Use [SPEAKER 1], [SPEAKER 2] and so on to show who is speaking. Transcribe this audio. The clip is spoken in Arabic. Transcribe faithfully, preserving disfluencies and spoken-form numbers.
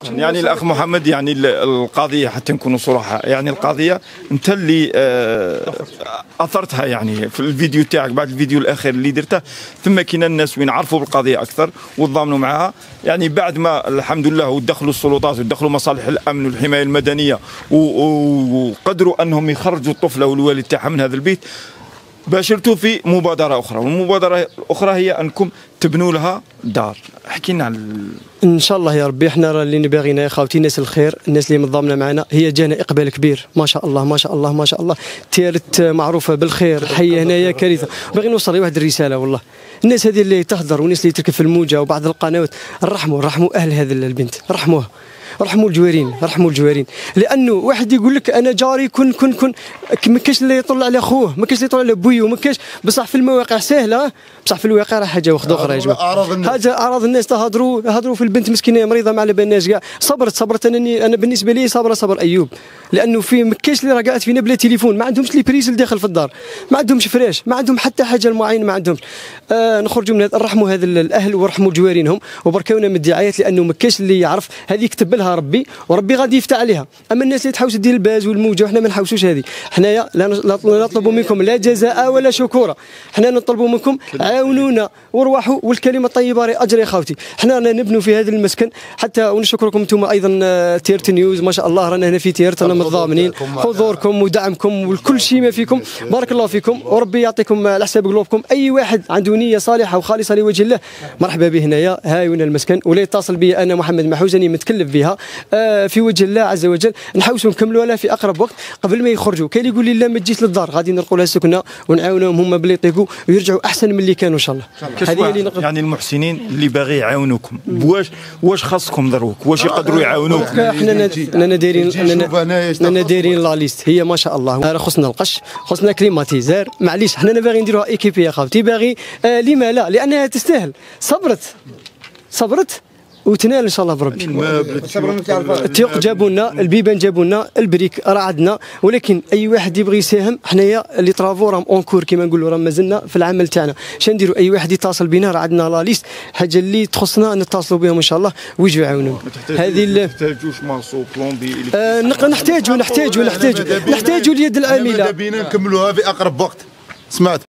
[SPEAKER 1] يعني الاخ محمد، يعني القضيه حتى نكونوا صراحه، يعني القضيه انت اللي اثرتها يعني في الفيديو تاعك، بعد الفيديو الاخير اللي درته، ثم كاين الناس وين عرفوا بالقضيه اكثر وتضامنوا معها، يعني بعد ما الحمد لله ودخلوا السلطات ودخلوا مصالح الامن والحمايه المدنيه وقدروا انهم يخرجوا الطفله والوالد تاعها من هذا البيت، باشرتوا في مبادرة أخرى، والمبادرة الأخرى هي أنكم تبنوا لها دار. احكي لنا عن
[SPEAKER 2] إن شاء الله يا ربي. احنا اللي نبغينا يا خاوتي الناس الخير، الناس اللي متضامنة معنا، هي جانا إقبال كبير ما شاء الله ما شاء الله ما شاء الله. تيارت معروفة بالخير، حي هنايا كارثة. باغي نوصل واحد الرسالة والله، الناس هذه اللي تهدر والناس اللي تركب في الموجة وبعض القنوات، رحموا رحموا أهل هذه البنت، رحموها، رحموا الجوارين، رحموا الجوارين، لانه واحد يقول لك انا جاري كن كن كن ما كاينش اللي يطلع على خوه، ما كاينش اللي يطلع على بويه، ما كاينش، بصح في المواقع سهله، بصح في الواقع راه حاجه واحده اخرى يا جماعه. حاجه اعراض الناس تهضروا هضروا في البنت مسكينه مريضه ما على بالناش كاع، صبرت صبرت انني انا بالنسبه لي صبر صبر ايوب، لانه في ما كاينش اللي راه قاعد فينا بلا تليفون، ما عندهمش لي بريس داخل في الدار، ما عندهمش فراش، ما عندهم حتى حاجه معينه، ما عندهمش. آه نخرجوا من هذا، نرحموا هذا الاهل ورحموا جوارينهم وبركونا من الدعايات، لانه ما كاينش اللي يعرف، هذه يكتب لها ربي وربي غادي يفتح عليها. اما الناس اللي تحوس دير الباز والموجه وحنا ما نحوسوش هذه، حنايا لا نطلب منكم لا جزاء ولا شكورا، حنا نطلبوا منكم عاونونا وارواحوا، والكلمه الطيبه راه اجر يا خاوتي. حنا رانا نبنوا في هذا المسكن حتى، ونشكركم انتم ايضا تيرت نيوز ما شاء الله، رانا هنا في تيرت رانا متضامنين، حضوركم ودعمكم وكل شيء ما فيكم، بارك الله فيكم وربي يعطيكم على حساب قلوبكم. اي واحد عنده نيه صالحه وخالصه لوجه الله مرحبا به هنايا، هاي وين المسكن، ولا يتصل بي انا محمد محوزني متكلف بها آه في وجه الله عز وجل، نحاولوا نكملوا لها في اقرب وقت قبل ما يخرجوا. كاين اللي يقول لي لا ما تجيش للدار، غادي نلقوا لها سكنه ونعاونوهم هم باللي يطيقوا ويرجعوا احسن من اللي كانوا ان شاء الله.
[SPEAKER 1] هذه اللي نقدر، يعني المحسنين اللي باغي يعاونوكم، واش واش خاصكم ضروك، واش يقدروا يعاونوك؟
[SPEAKER 2] احنا انا دايرين انا دايرين لا ليست، هي ما شاء الله، خصنا القش، خصنا كليماتيزار، معليش حنا باغيين نديروها ايكيبي يا خاوتي، باغي آه لما لا، لانها تستاهل. صبرت صبرت وتنال ان شاء الله بربي. التيق جابوا لنا، البيبان جابوا لنا، البريك راه عندنا، ولكن اي واحد يبغي يساهم، حنايا اللي طرافو راهم اونكور كيما نقولوا، راه مازلنا في العمل تاعنا. اش نديروا؟ اي واحد يتصل بنا، راه عندنا لا ليست، حاجه اللي تخصنا نتصلوا بهم ان شاء الله ويجوا يعاونونا.
[SPEAKER 1] هذه ما تحتاجوش ماسو بلومبي،
[SPEAKER 2] آه نحتاجوا نحتاجوا نحتاجوا نحتاجوا اليد العامله،
[SPEAKER 3] بينا نكملوها في اقرب وقت. سمعت.